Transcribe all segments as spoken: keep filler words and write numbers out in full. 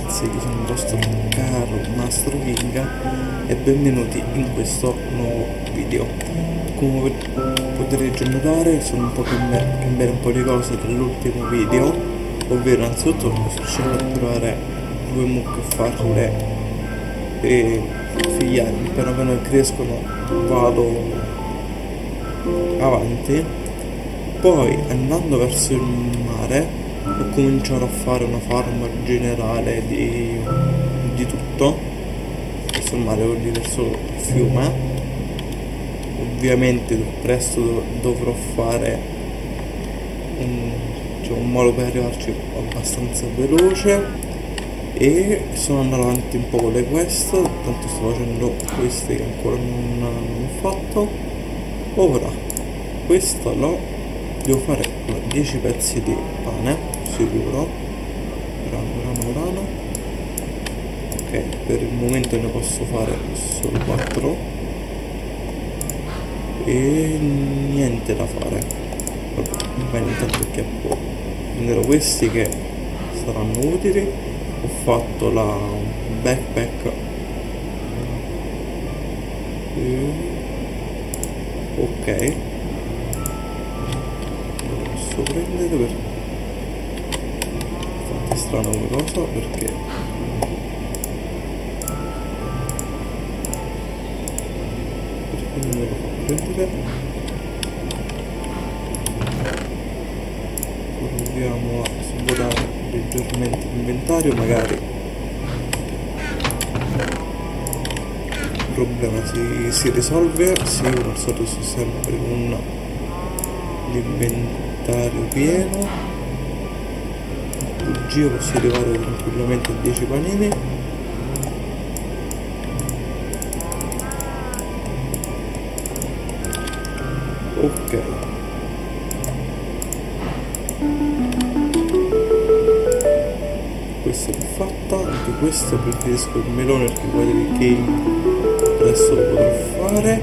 ragazzi, io sono il vostro caro Mastro King e benvenuti in questo nuovo video. Come potrete già notare, sono un po' cambiare un po' di cose dall'ultimo video, ovvero innanzitutto sto riuscendo a trovare due mucche a farle e figliarmi, piano piano che crescono vado avanti. Poi andando verso il mare ho cominciato a fare una farm generale di, di tutto verso il mare, vuol dire verso il fiume. Ovviamente presto dovrò fare un, cioè un modo per arrivarci abbastanza veloce e sono andato avanti un po' con le quest, tanto sto facendo queste che ancora non, non ho fatto. Ora questo lo devo fare dieci pezzi di pane sicuro, grano grano grano. Ok, per il momento ne posso fare solo quattro e niente da fare. Vabbè, bene, intanto che prenderò questi che saranno utili. Ho fatto la backpack e... ok, lo posso prendere per fate strano come cosa perché perché non me lo fa prendere. Proviamo a svuotare leggermente l'inventario, magari il problema si, si risolve. Sì, come al solito sto sempre con l'inventario pieno. Il giro posso arrivare tranquillamente a dieci panini. Ok, questa è fatta. Anche questo preferisco il melone perché guardate che adesso lo potrò fare.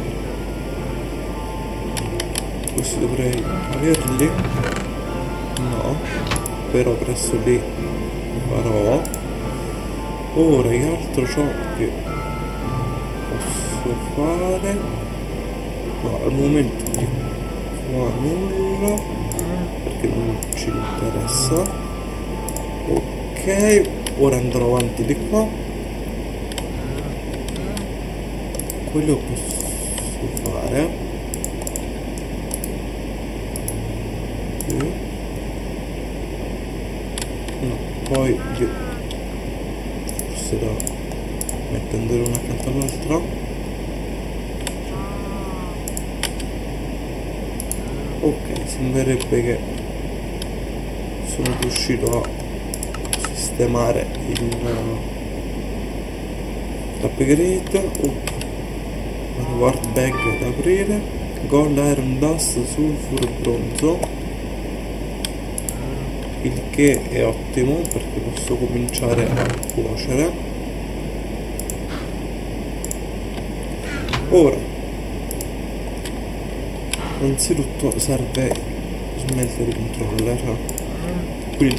Questi dovrei averli, no, però presso li farò. Ora che altro ciò che posso fare? No, al momento di qua nulla perché non ci interessa. Ok, ora andrò avanti di qua. Quello posso fare. No, poi forse da mettendere una accanto all'altra. Ok, sembrerebbe che sono riuscito a sistemare il l'upgrade. Ok, ward bag da aprire, gold, iron, dust, sulfur, bronzo, il che è ottimo perché posso cominciare a cuocere. Ora innanzitutto serve smeltere il controller, quindi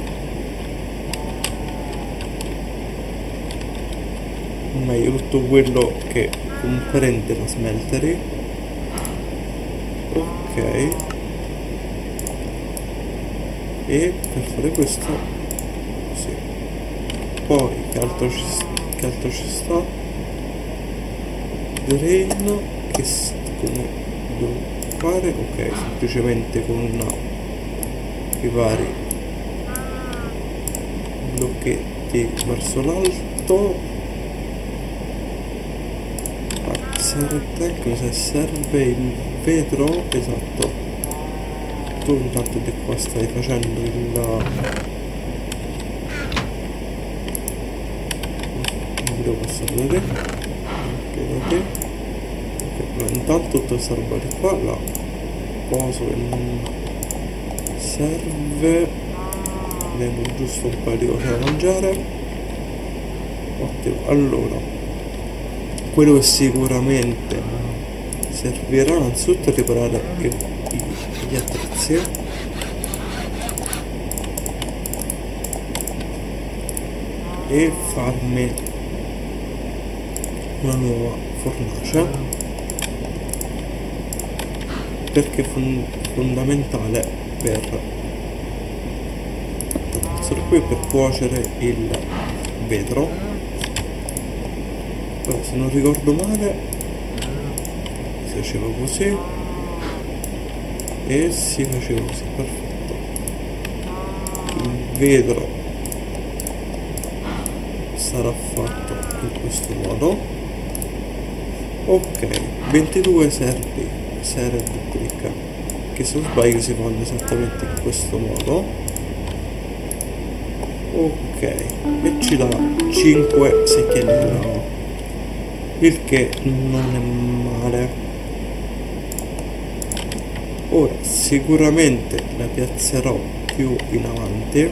meglio tutto quello che comprende la smeltery. Ok, e per fare questo sì. Poi che altro ci, che altro ci sta? Drain, che come devo fare? Ok, semplicemente con i vari blocchetti verso l'alto. Ah, serve, cosa serve? Il vetro, esatto. Tu intanto di qua stai facendo il devo passare da te, ok, da te. Okay, intanto tutta questa roba di qua la poso che non serve. Abbiamo giusto un paio di cose da mangiare. Ottimo. Allora, quello che sicuramente servirà innanzitutto a riparare gli attrezzi. e farmi una nuova fornace, perché è fon fondamentale per essere qui per cuocere il vetro. Poi, se non ricordo male, si faceva così e si faceva così. Perfetto. Il vetro sarà fatto in questo modo. Ok, ventidue serpi serve di clicca, che se non sbaglio si fanno esattamente in questo modo. Ok, e ci dà cinque secchielli di lava, il che non è male. Ora sicuramente la piazzerò più in avanti,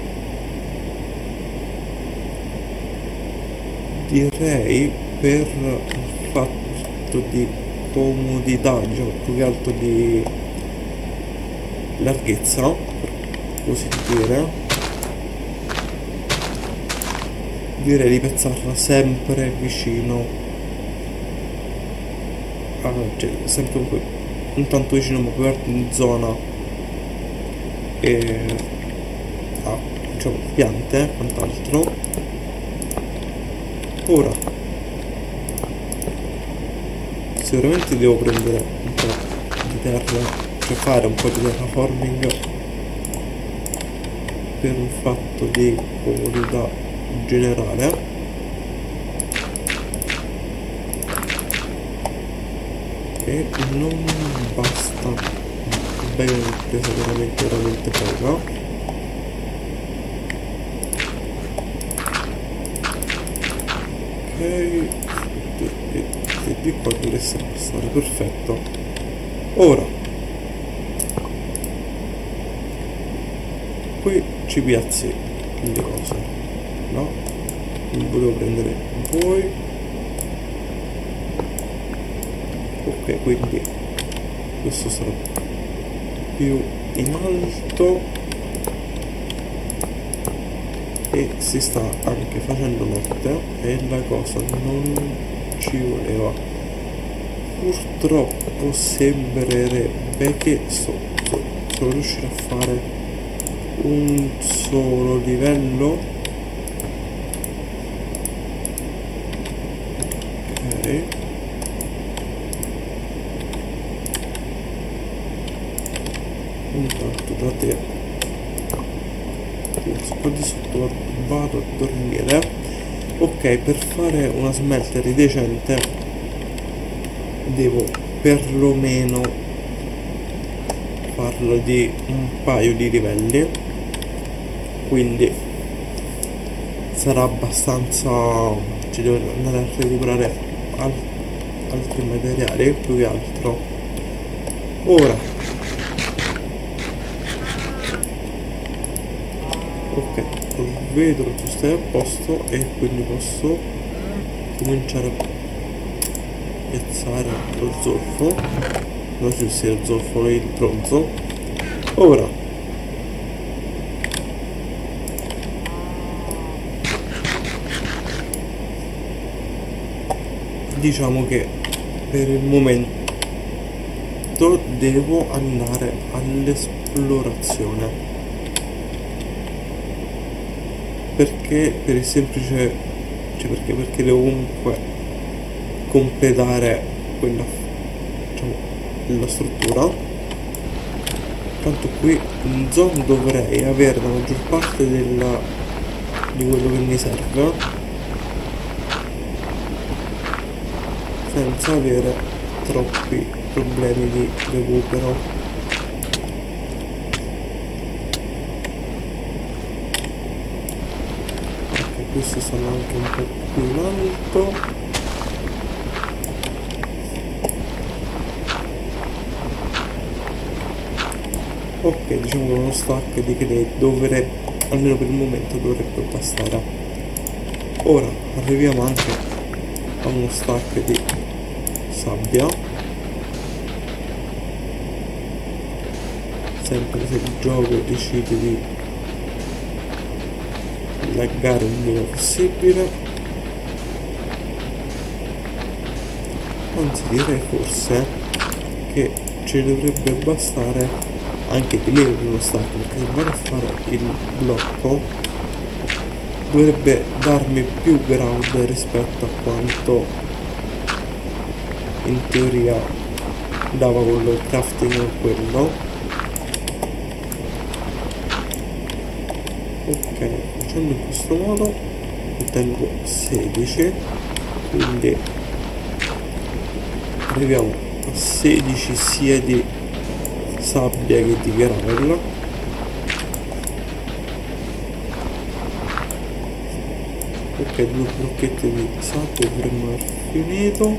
direi per il fatto di comodità, diciamo, più che altro di larghezza, per così dire. Direi di piazzarla sempre vicino a, cioè sempre qui, non tanto vicino ma più in zona e a, diciamo, piante e quant'altro. Ora sicuramente devo prendere un po' di terra, cioè fare un po' di terraforming per un fatto di comodità generale. E non basta, bene, ho preso veramente veramente poca. Ok, e, e, e di qua dovreste passare, perfetto. Ora qui ci piazzi le cose. No, non volevo prendere voi. Ok, quindi questo sarà più in alto e si sta anche facendo notte e la cosa non ci voleva. Purtroppo sembrerebbe che sotto devo riuscire a fare un solo livello. Intanto da te qua di sotto vado a dormire. Ok, per fare una smelter decente devo perlomeno farlo di un paio di livelli, quindi sarà abbastanza, ci devo andare a recuperare al altri materiali più che altro. Ora ok, il vetro giusto è a posto e quindi posso cominciare a piazzare lo zolfo, non ci sia il zolfo e il bronzo. Ora diciamo che per il momento devo andare all'esplorazione, perché per il semplice, cioè perché perché devo comunque completare quella, diciamo, la struttura. Tanto qui in zona dovrei avere la maggior parte della, di quello che mi serve senza avere troppi problemi di recupero. Questi sono anche un po' più in alto. Ok, diciamo che uno stack di clay dovrebbe, almeno per il momento, dovrebbe bastare. Ora arriviamo anche a uno stack di sabbia, sempre se il gioco decide di laggare il meno possibile, anzi direi forse che ci dovrebbe bastare anche di meno di uno stack, perché se vado a fare il blocco dovrebbe darmi più ground rispetto a quanto in teoria dava con il crafting o quello. Ok, facendo in questo modo ottengo sedici, quindi arriviamo a sedici sia di sabbia che di gravel. Ok, due blocchetti di sabbia dovremmo aver finito.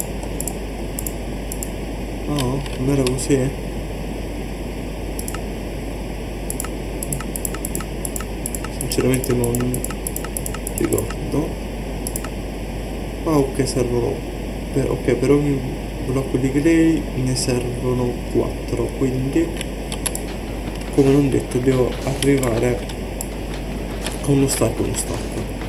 No, non era così? Sinceramente non ricordo. Ah, ok, servono per, ok, per ogni blocco di clay ne servono quattro, quindi come non detto devo arrivare a uno stack uno stack.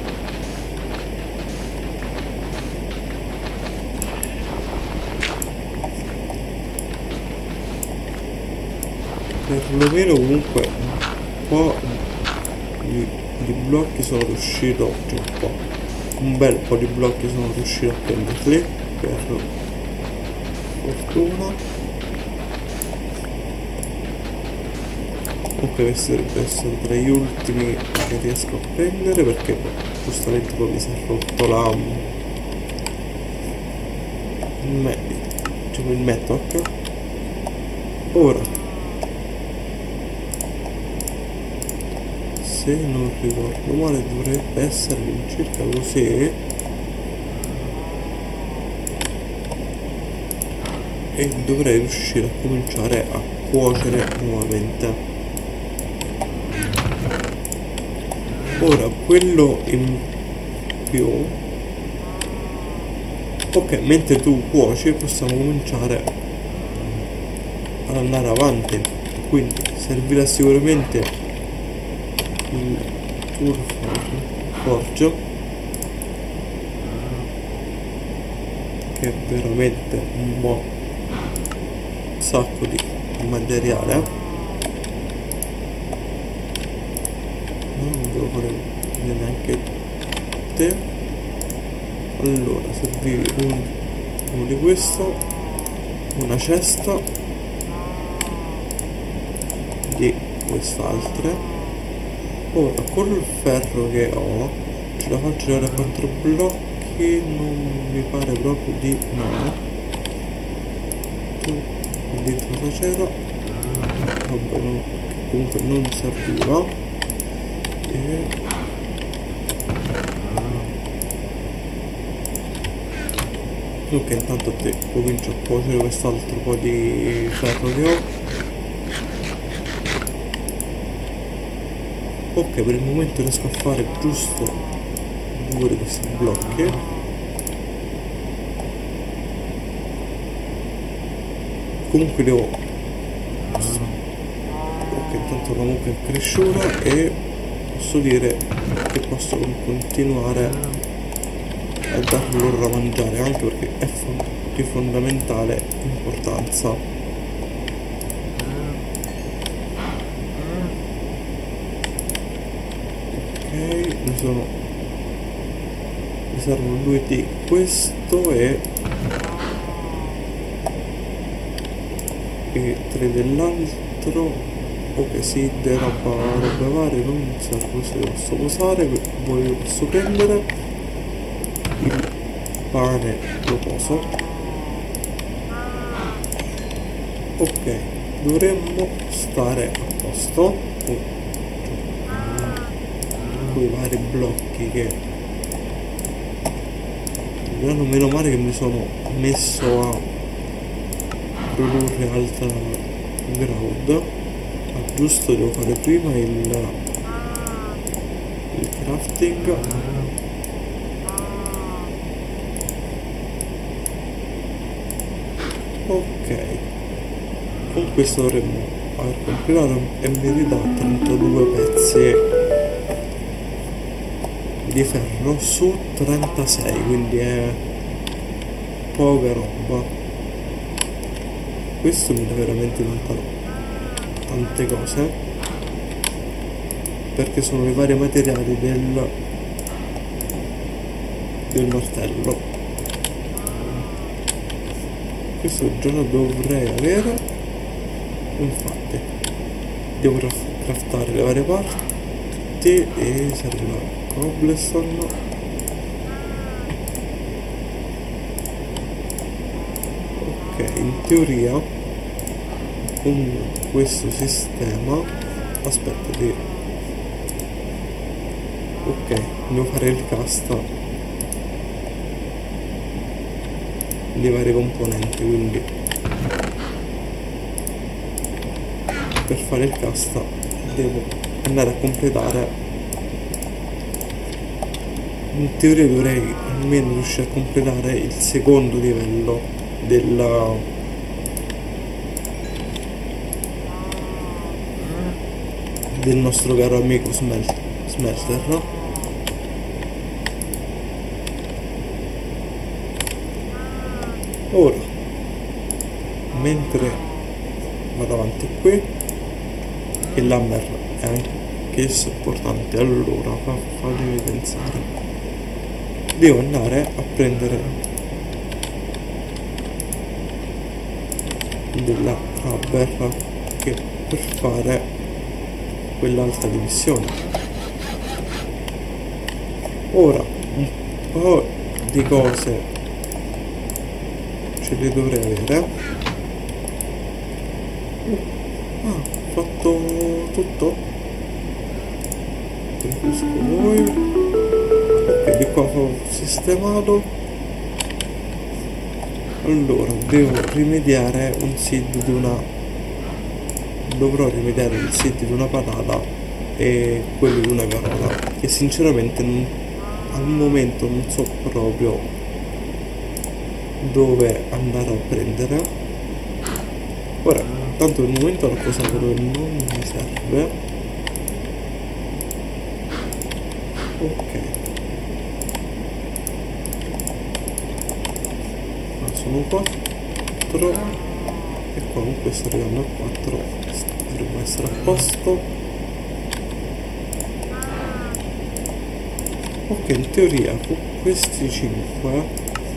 Perlomeno comunque un po' di, di blocchi sono riuscito, cioè un po', un bel po' di blocchi sono riuscito a prenderli per fortuna. Ok, questi dovrebbero essere tra gli ultimi che riesco a prendere, perché giustamente poi mi si è rotto la me, diciamo il metoc. Ora se non ricordo male dovrebbe essere all'incirca così, e dovrei riuscire a cominciare a cuocere nuovamente. Ora quello in più, ok, mentre tu cuoci possiamo cominciare ad andare avanti, quindi servirà sicuramente il tool forge, che è veramente un buon sacco di materiale. Non devo fare neanche te. Allora servivi un, uno di questo, una cesta di quest'altra. Ora col ferro che ho ce la faccio arrivare a quattro blocchi, non mi pare proprio di no. Dentro cosa c'era? Vabbè, no, comunque non serviva. E ok, intanto te comincio a cuocere quest'altro po' di ferro che ho. Ok, per il momento riesco a fare giusto due di questi blocchi. Comunque devo, ok, intanto comunque è cresciuta e posso dire che posso continuare a dar loro da mangiare, anche perché è di fondamentale importanza. Ok, mi sono mi servono due di questo e e tre dell'altro. Ok, sì, de roba, roba varie non serve, se posso usare, poi posso prendere il pane, lo poso. Ok, dovremmo stare a posto con quei vari blocchi che non, meno male che mi sono messo a produrre altra ground. Ma giusto devo fare prima il, il crafting. Ok, con questo dovremmo aver completato e mi ridà trentadue pezzi di ferro su trentasei, quindi è poca roba. Questo mi dà veramente tanta, tante cose, perché sono i vari materiali del, del martello. Questo già lo dovrei avere, infatti devo craftare le varie parti e serve la cobblestone. Ok, in teoria con questo sistema, aspetta di ok, devo fare il cast dei vari componenti, quindi per fare il cast devo andare a completare, in teoria dovrei almeno riuscire a completare il secondo livello della del nostro caro amico Smelt Smelter. Ora, mentre vado avanti qui, il Lammer è anche esso importante, allora fa, fatemi pensare, devo andare a prendere della rubber che per fare quell'altra divisione. Ora un po' di cose ce le dovrei avere. uh, ah, ho fatto tutto, preferisco voi. Ok, di qua ho sistemato. Allora devo rimediare un seed di una dovrò rimediare il seed di una patata e quello di una carola, che sinceramente non, al momento non so proprio dove andare a prendere. Ora tanto al momento la cosa che non mi serve. Ok, ma sono quattro e qua con questo arrivando a quattro dovremmo essere a posto. Ok, in teoria con questi cinque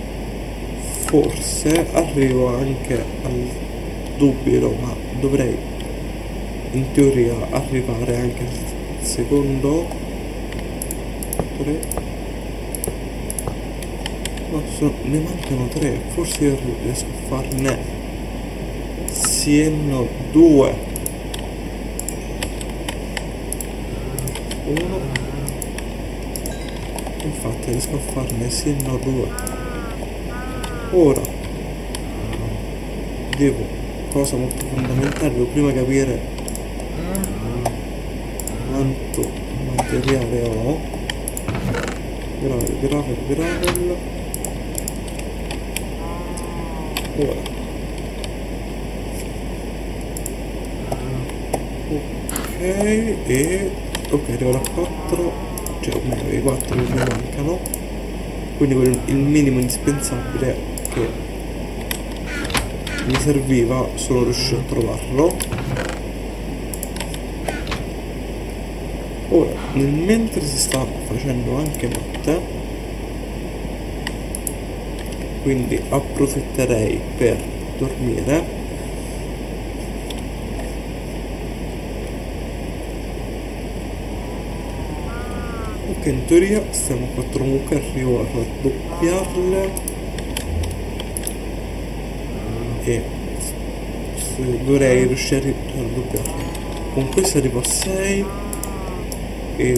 forse arrivo anche al dubbio, ma dovrei in teoria arrivare anche al secondo. tre, no, sono, ne mancano tre, forse io riesco a farne sieno due, uno, infatti riesco a farne sieno due. Ora devo, cosa molto fondamentale, devo prima capire quanto materiale ho. Gravel, gravel, gravel. Ora ok, e ok, arrivo a quattro, cioè o meglio i quattro che mi mancano, quindi il minimo indispensabile che mi serviva sono riuscito a trovarlo. Ora, nel mentre si sta facendo anche notte, quindi approfitterei per dormire. Ok, in teoria stiamo a quattro mucche, arrivo a raddoppiarle e dovrei riuscire a raddoppiarle. Con questo arrivo a sei e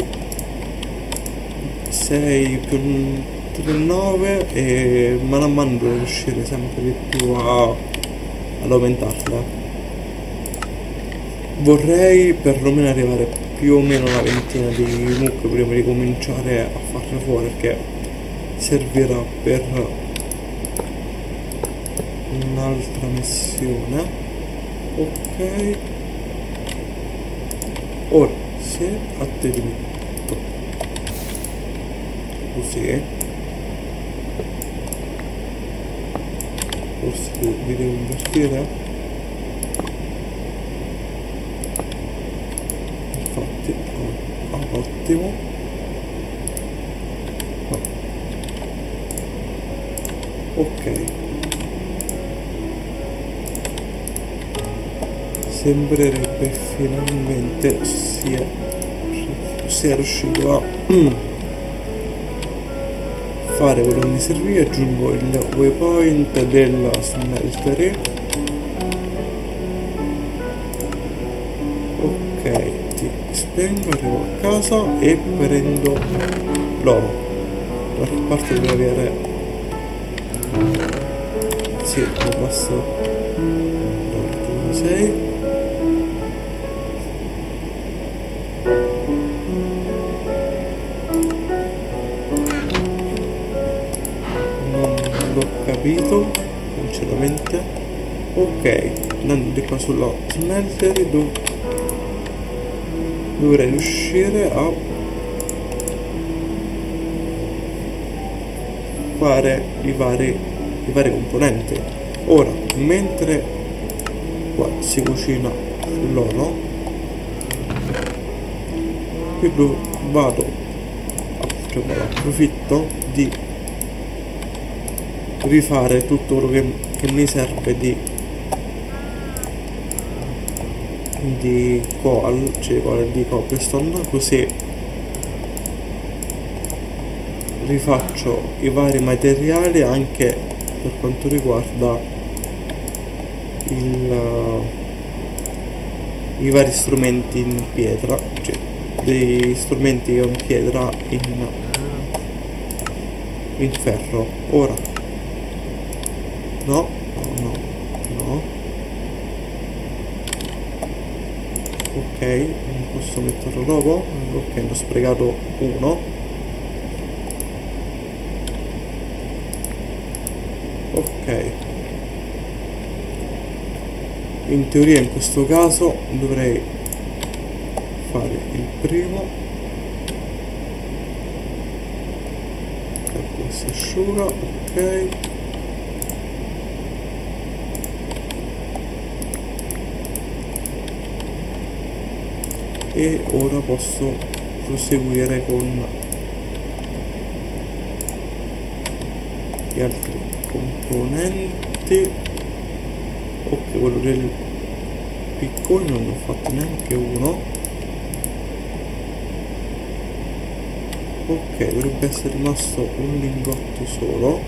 sei più tre, nove, e man a mano devo riuscire sempre di più a, ad aumentarla. Vorrei perlomeno arrivare più o meno una ventina di mucche prima di cominciare a farle fuori, perché servirà per un'altra missione. Ok, ora se a te ti metto così. Forse vi devo invertire. Infatti, oh, oh, ottimo. Oh. Ok. Sembrerebbe finalmente sia, sia riuscito a fare quello che mi serviva. Aggiungo il waypoint della smeltery. Ok, ti spengo, arrivo a casa e prendo l'oro. Da che parte deve avere, sì, lo passo sei. Capito, sinceramente. Ok, andando di qua sulla smeltery dov dovrei riuscire a fare i vari, i vari componenti. Ora, mentre qua si cucina l'oro, qui vado, cioè, approfitto di rifare tutto quello che, che mi serve di di coal, cioè coal di cobblestone, così rifaccio i vari materiali anche per quanto riguarda il, i vari strumenti in pietra, cioè dei strumenti in pietra in, in ferro. Ora no, no, no, no. Ok, non posso metterlo dopo. Ok, ne ho sprecato uno. Ok. In teoria in questo caso dovrei fare il primo. Ecco, si asciuga, ok. E ora posso proseguire con gli altri componenti. Ok, quello del piccone non ne ho fatto neanche uno. Ok, dovrebbe essere rimasto un lingotto solo.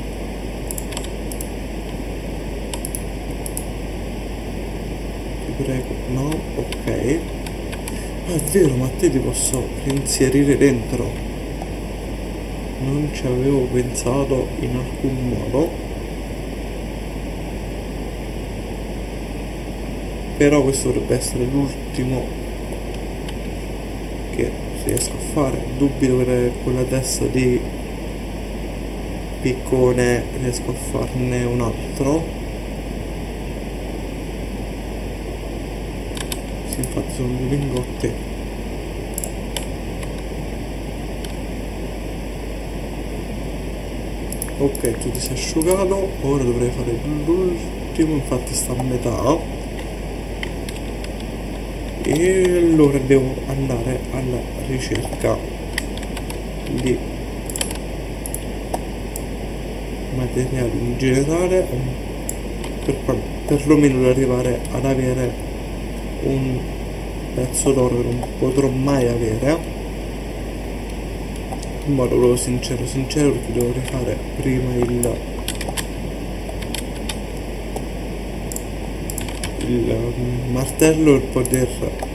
Ti prego, no, ok. Ah, è vero, ma te ti posso reinserire dentro. Non ci avevo pensato in alcun modo. Però questo dovrebbe essere l'ultimo che riesco a fare. Dubito che con la testa di piccone riesco a farne un altro. Infatti sono due lingotti. Ok, tu ti sei asciugato. Ora dovrei fare l'ultimo, infatti sta a metà. E allora devo andare alla ricerca di materiali in generale, per perlomeno per arrivare ad avere un pezzo d'oro che non potrò mai avere, in modo proprio sincero sincero perché devo rifare prima il il martello per poter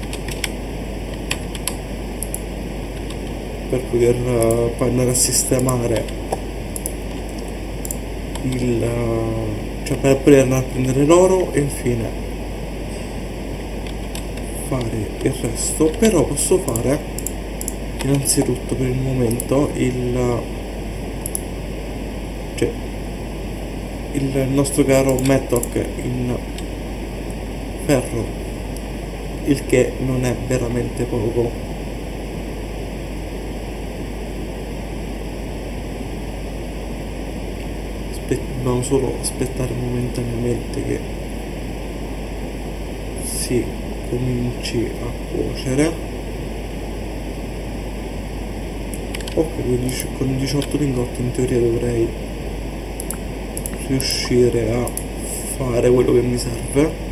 per poter uh, poi andare a sistemare il uh, cioè per poter andare a prendere l'oro e infine fare il resto. Però posso fare innanzitutto per il momento il cioè il nostro caro Mattock in ferro, il che non è veramente poco. dobbiamo solo aspettare momentaneamente che si cominci a cuocere. Ok, con diciotto lingotti in teoria dovrei riuscire a fare quello che mi serve.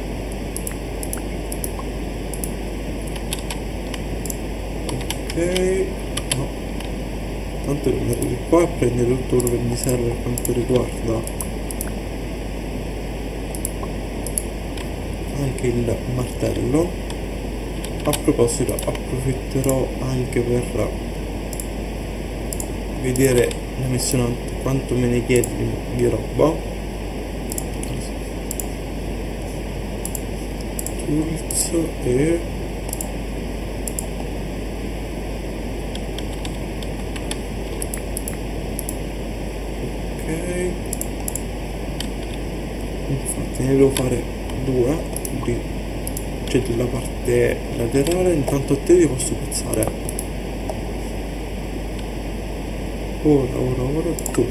Ok, no, tanto devo andare di qua e prendere tutto quello che mi serve per quanto riguarda anche il martello. A proposito, approfitterò anche per vedere la missione quanto me ne chiedi di, di roba. Tools e ok, infatti ne devo fare due, quindi c'è della parte laterale. Intanto a te ti posso piazzare. Ora, ora, ora tu.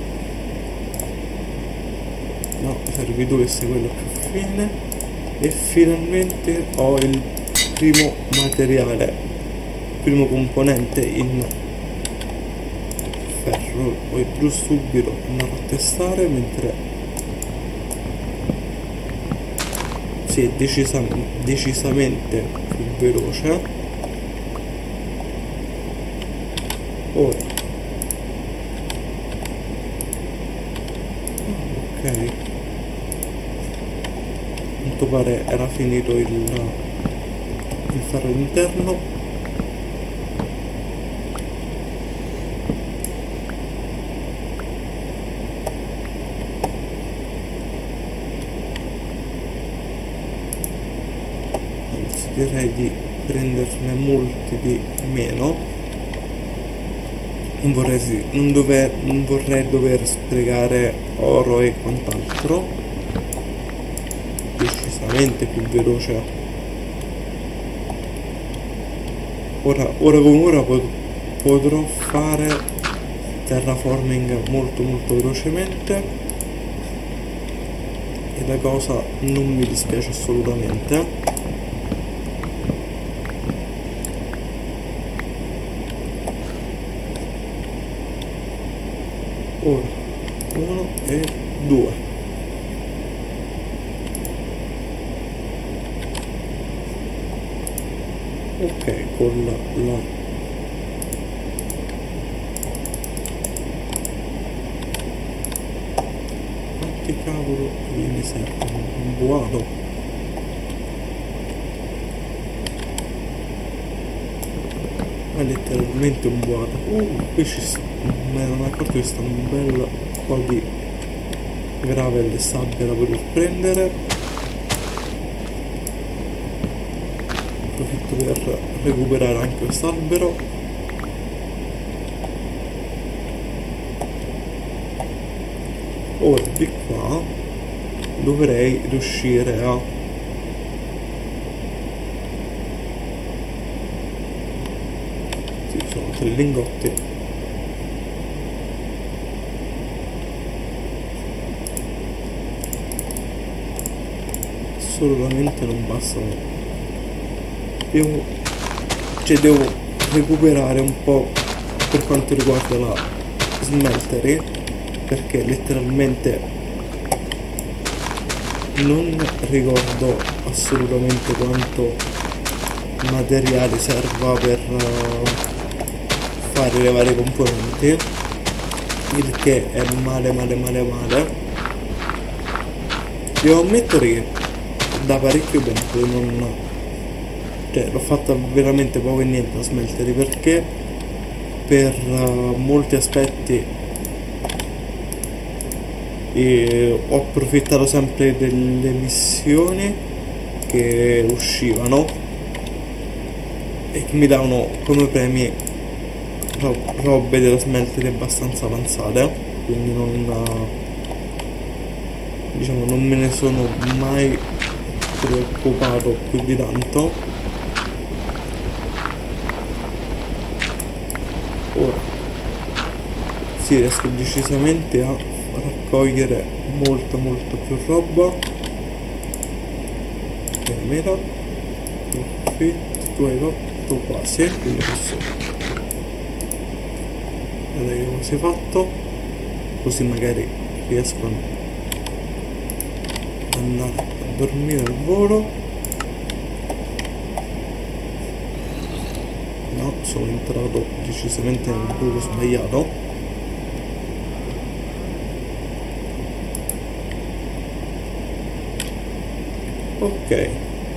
No, servi tu che sei quello più fine. E finalmente ho il primo materiale, il primo componente in ferro. Poi giù subito andare a testare, mentre si è decisam decisamente più veloce. Ora ok, a quanto pare era finito il, il ferro interno. Anzi, direi di prenderne molti di meno. Non vorrei, sì, non, dover, non vorrei dover sprecare oro e quant'altro. Decisamente più veloce. Ora, ora come ora pot potrò fare terraforming molto molto velocemente e la cosa non mi dispiace assolutamente. Ora uno e due. Ok, con la, la quanti cavolo mi servono? Un buono. È letteralmente un buono. Uh, qui ci sta. Me ne sono accorto che sta un bel po' di gravel e sabbia da poter prendere. Approfitto per recuperare anche quest'albero. Ora di qua dovrei riuscire a sì, sono tre lingotti. Assolutamente non bastano. Devo, cioè devo recuperare un po' per quanto riguarda la smeltery, perché letteralmente non ricordo assolutamente quanto materiale serva per uh, fare le varie componenti, il che è male male male male. Devo ammettere che da parecchio tempo non, cioè l'ho fatta veramente poco e niente a smeltery, perché per uh, molti aspetti e ho approfittato sempre delle missioni che uscivano e che mi davano come premi ro robe della smeltery abbastanza avanzate, quindi non, diciamo, non me ne sono mai preoccupato più di tanto. Ora si riesco decisamente a raccogliere molta molta più roba. Mira, profitto, tu hai rotto quasi, quindi posso vedere come si è fatto, così magari riesco ad andare a dormire al volo. No, sono entrato decisamente nel buco sbagliato. Ok,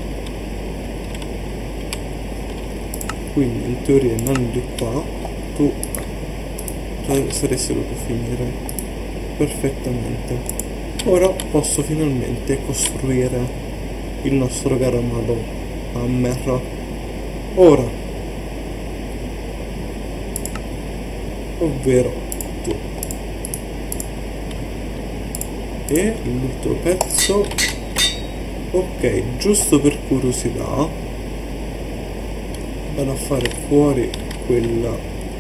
quindi in teoria andando di qua tu saresti dovuto finire perfettamente. Ora posso finalmente costruire il nostro caro amato hammer. Ora, ovvero tu, e l'ultimo pezzo. Ok, giusto per curiosità vado a fare fuori quella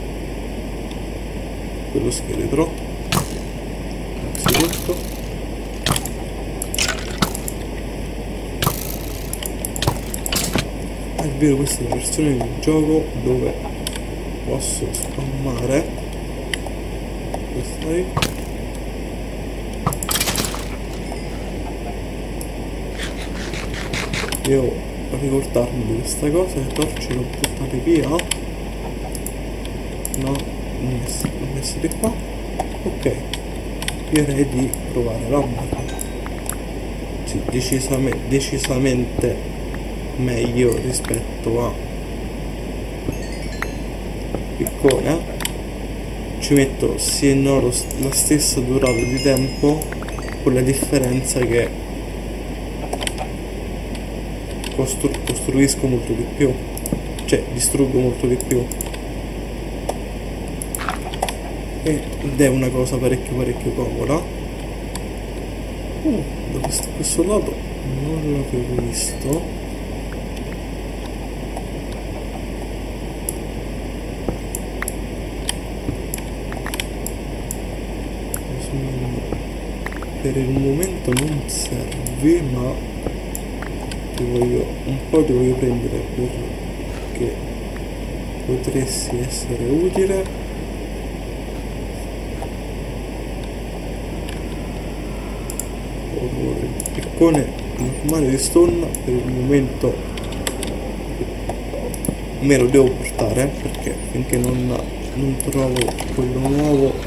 quello scheletro innanzitutto. È vero, questa è la versione del gioco dove posso spammare questa lì. Devo ricordarmi di questa cosa, le torce le ho buttate via. No, non messe di qua. Ok, direi di provare l'hammer. Sì, decisamente, decisamente meglio rispetto a piccone. Ci metto sì e no lo, la stessa durata di tempo, con la differenza che Costru costruisco molto di più, cioè distruggo molto di più, ed è una cosa parecchio parecchio comoda. Uh, da questo, questo lato non l'avevo visto. Per il momento non serve, ma ti voglio un po' ti voglio prendere perché potresti essere utile. Il piccone normale di stonna per il momento me lo devo portare, perché finché non, non trovo quello nuovo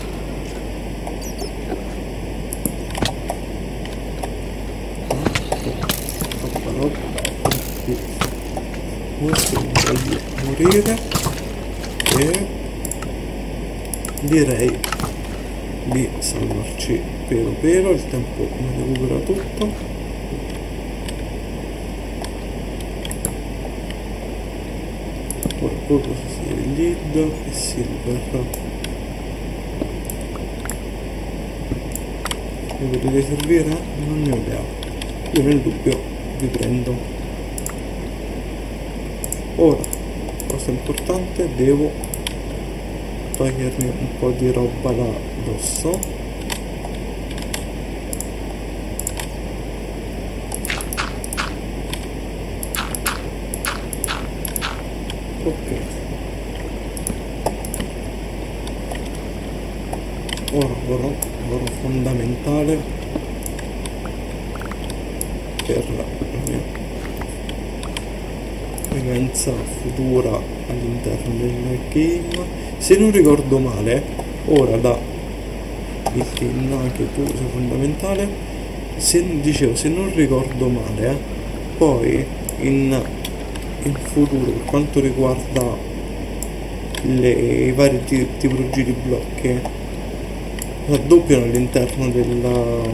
questo mi voglio morire, e direi di salvarci pelo pelo, il tempo mi recupera tutto. Ora poi cosa sia il lead e silver. Mi potete servire? Non ne ho idea, io nel dubbio vi prendo. Ora, cosa importante, devo togliermi un po' di roba da addosso. Ok, ora ora ora fondamentale per la mia presenza futura all'interno del game. Se non ricordo male, ora da il team anche tu sei fondamentale. Se dicevo, se non ricordo male, poi in, in futuro, per quanto riguarda le, i vari tipologie di blocchi, raddoppiano all'interno della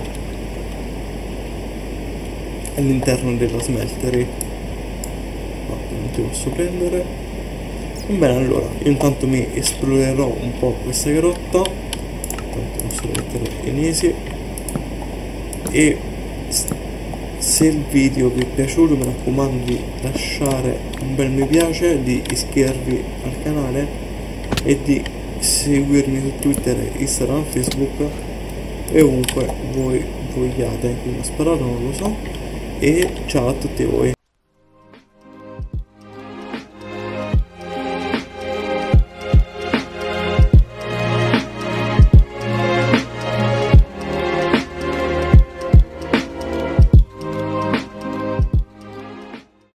all'interno della smeltery. Non ti posso prendere. Bene, allora io intanto mi esplorerò un po' questa grotta, intanto posso mettere in easy, e se il video vi è piaciuto mi raccomando di lasciare un bel mi piace, di iscrivervi al canale e di seguirmi su Twitter, Instagram, Facebook, e ovunque voi vogliate, quindi sperare non lo so, e ciao a tutti voi.